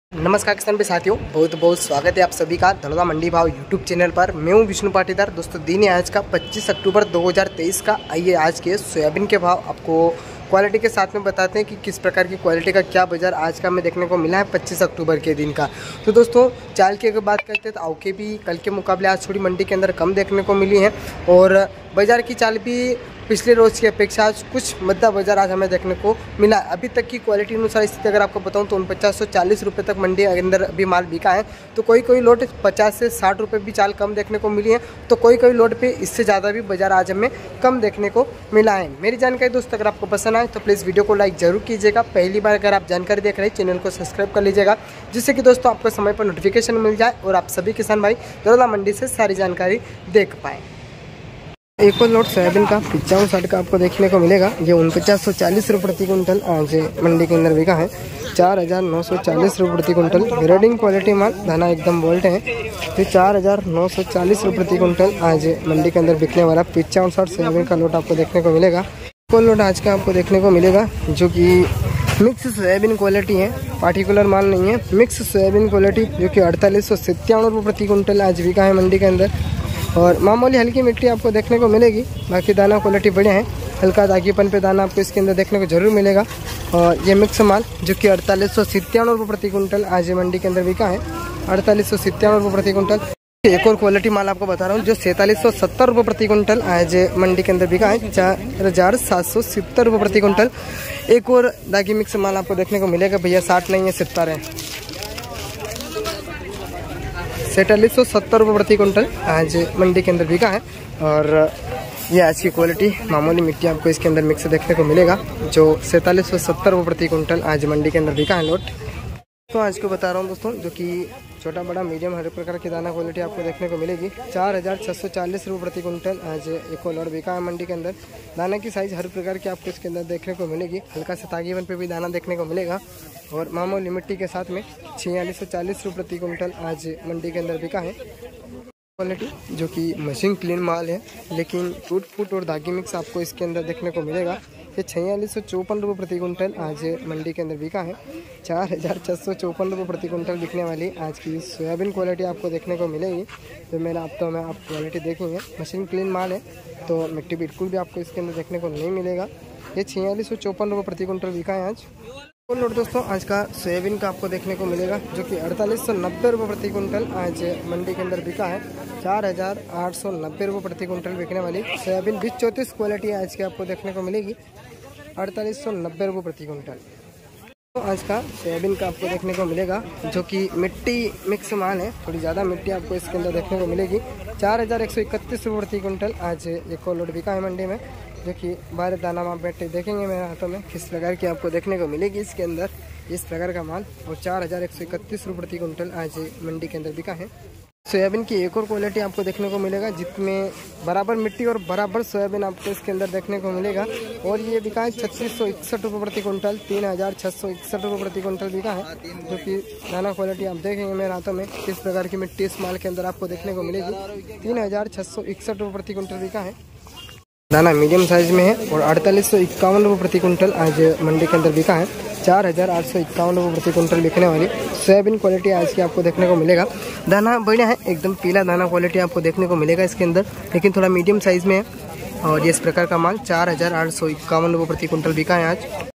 नमस्कार किसान भाई साथियों, बहुत बहुत स्वागत है आप सभी का धनौदा मंडी भाव यूट्यूब चैनल पर। मैं हूं विष्णु पाटीदार। दोस्तों दिन है आज का 25 अक्टूबर 2023 का। आइए आज के सोयाबीन के भाव आपको क्वालिटी के साथ में बताते हैं कि किस प्रकार की क्वालिटी का क्या बाजार आज का हमें देखने को मिला है 25 अक्टूबर के दिन का। तो दोस्तों चाल की अगर बात करते हैं तो आवके भी कल के मुकाबले आज थोड़ी मंडी के अंदर कम देखने को मिली है और बाजार की चाल भी पिछले रोज़ की अपेक्षा आज कुछ मध्य बाजार आज हमें देखने को मिला। अभी तक की क्वालिटी अनुसार स्थिति अगर आपको बताऊं तो 4940 रुपये तक मंडी के अंदर अभी माल बिका है। तो कोई कोई लोट 50 से 60 रुपये भी चाल कम देखने को मिली है, तो कोई कोई लोट पे इससे ज़्यादा भी बाजार आज हमें कम देखने को मिला है। मेरी जानकारी दोस्तों अगर आपको पसंद आए तो प्लीज़ वीडियो को लाइक जरूर कीजिएगा। पहली बार अगर आप जानकारी देख रहे हैं चैनल को सब्सक्राइब कर लीजिएगा, जिससे कि दोस्तों आपको समय पर नोटिफिकेशन मिल जाए और आप सभी किसान भाई धनौदा मंडी से सारी जानकारी देख पाएँ। एक और लोट सोयाबीन का 55-60 का आपको देखने को मिलेगा। ये 4940 रुपये प्रति कुंटल आज मंडी के अंदर बिका है। 4940 रुपये प्रति कुंटल ग्रेडिंग क्वालिटी माल, दाना एकदम बोल्ट है। तो 4940 रुपये प्रति कुंटल आज मंडी के अंदर बिकने वाला 55-60 सोयाबीन का लोट आपको देखने को मिलेगा। एक और लोट आज का आपको देखने को मिलेगा जो कि मिक्स सोयाबीन क्वालिटी है, पार्टिकुलर माल नहीं है, मिक्स सोयाबीन क्वालिटी जो कि 4897 रुपये प्रति कुंटल आज बिका है मंडी के अंदर। और मामूली हल्की मिट्टी आपको देखने को मिलेगी, बाकी दाना क्वालिटी बढ़िया है। हल्का दागीपन पे दाना आपको इसके अंदर देखने को जरूर मिलेगा। और ये मिक्स माल जो कि 4897 रुपये प्रति कुंटल आज मंडी के अंदर बिका है। 4897 रुपये प्रति कुंटल। एक और क्वालिटी माल आपको बता रहा हूँ जो 4770 रुपये प्रति कुंटल आज मंडी के अंदर बिका है। 4770 रुपये प्रति कुंटल। एक और दागी मिक्स माल आपको देखने को मिलेगा भैया, 60 नहीं है 70 है, 4770 रुपये प्रति कुंटल आज मंडी के अंदर बिका है। और ये आज की क्वालिटी मामूली मिट्टी आपको इसके अंदर मिक्स देखने को मिलेगा जो 4770 रुपये प्रति कुंटल आज मंडी के अंदर बिका है लोट। तो आज को बता रहा हूँ दोस्तों जो कि छोटा बड़ा मीडियम हर प्रकार की दाना क्वालिटी आपको देखने को मिलेगी। 4640 रुपये प्रति कुंटल आज एक और लोट बिका है मंडी के अंदर। दाना की साइज़ हर प्रकार की आपको इसके अंदर देखने को मिलेगी। हल्का सा तागीवन पे भी दाना देखने को मिलेगा और मामूली मिट्टी के साथ में 4640 रुपये प्रति कुंटल आज मंडी के अंदर बिका है। क्वालिटी जो कि मशीन क्लीन माल है, लेकिन टूट फूट और दागी मिक्स आपको इसके अंदर देखने को मिलेगा। ये 4654 रुपये प्रति कुंटल आज मंडी के अंदर बिका है। 4654 रुपये प्रति कुंटल बिकने वाली आज की सोयाबीन क्वालिटी आपको देखने को मिलेगी। तो मेरा हफ्तों में आप क्वालिटी देखेंगे, मशीन क्लीन माल है तो मिट्टी बिल्कुल भी आपको इसके अंदर देखने को नहीं मिलेगा। ये 4654 रुपये प्रति कुंटल बिका है आज। और लोट दोस्तों आज का सोयाबीन का आपको देखने को मिलेगा जो कि 4890 रुपये प्रति कुंटल आज मंडी के अंदर बिका है। 4890 रुपये प्रति कुंटल बिकने वाली सोयाबीन 2034 क्वालिटी आज की आपको देखने को मिलेगी। 4890 रुपये प्रति कुंटल। तो आज का सोयाबीन का आपको देखने को मिलेगा जो कि मिट्टी मिक्स माल है, थोड़ी ज़्यादा मिट्टी आपको इसके अंदर देखने को मिलेगी। 4131 रुपये प्रति कुंटल आज एक और लोट बिका है मंडी में, जो कि बाहर दाना माप बैठे देखेंगे मेरे हाथों में किस प्रकार की आपको देखने को मिलेगी इसके अंदर इस प्रकार का माल। और 4131 रुपये प्रति कुंटल आज मंडी के अंदर बिका है। सोयाबीन की एक और क्वालिटी आपको देखने को मिलेगा जिसमें बराबर मिट्टी और बराबर सोयाबीन आपको इसके अंदर देखने को मिलेगा। और ये बिका है 3661 रुपये प्रति कुंटल। 3661 रुपये प्रति कुंटल बिका है, जो कि दाना क्वालिटी आप देखेंगे मेरे हाथों में किस प्रकार की मिट्टी इस माल के अंदर आपको देखने को मिलेगी। 3661 रुपये प्रति कुंटल बिका है। दाना मीडियम साइज में है और 4851 रुपये प्रति कुंटल आज मंडी के अंदर बिका है। 4851 रुपये प्रति कुंटल बिकने वाली सोयाबीन क्वालिटी आज की आपको देखने को मिलेगा। दाना बढ़िया है, एकदम पीला दाना क्वालिटी आपको देखने को मिलेगा इसके अंदर, लेकिन थोड़ा मीडियम साइज में है। और ये इस प्रकार का माल 4851 रुपये प्रति कुंटल बिका है आज।